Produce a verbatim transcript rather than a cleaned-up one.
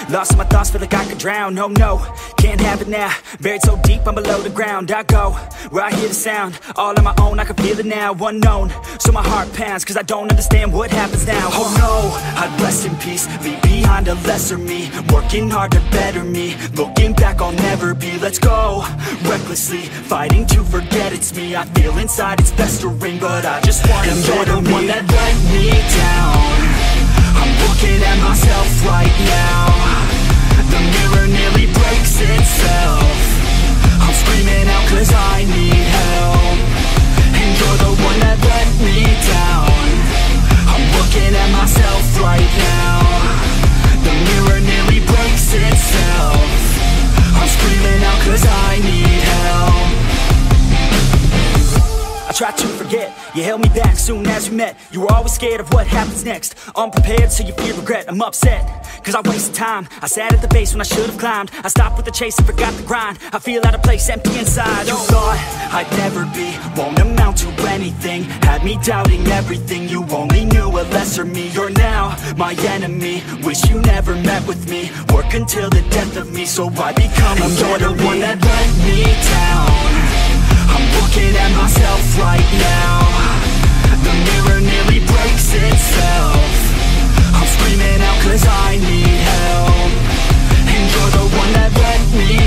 Lost in my thoughts, feel like I could drown. No, no, can't have it now. Buried so deep, I'm below the ground. I go where I hear the sound, all on my own, I can feel it now. Unknown, so my heart pounds, cause I don't understand what happens now. Oh no, I'd rest in peace, leave behind a lesser me, working hard to better me. Looking back, I'll never be. Let's go recklessly, fighting to forget it's me. I feel inside it's festering, but I just want to better me. One that let me down, I'm looking at myself right now. The mirror nearly breaks itself. I'm screaming out cause I need help, and you're the one that let me down. I'm looking at myself right now. The mirror nearly breaks itself. I'm screaming out cause I need help. I tried to forget, you held me back soon as we met. You were always scared of what happens next, unprepared so you feel regret. I'm upset, cause I wasted time. I sat at the base when I should've climbed. I stopped with the chase and forgot the grind. I feel out of place, empty inside. You thought I'd never be, won't amount to anything. Had me doubting everything, you only knew a lesser me. You're now my enemy, wish you never met with me. Work until the death of me, so I become a better me. One that let me down, I'm looking at myself right now. The mirror nearly breaks itself. I'm screaming out cause I need help, and you're the one that let me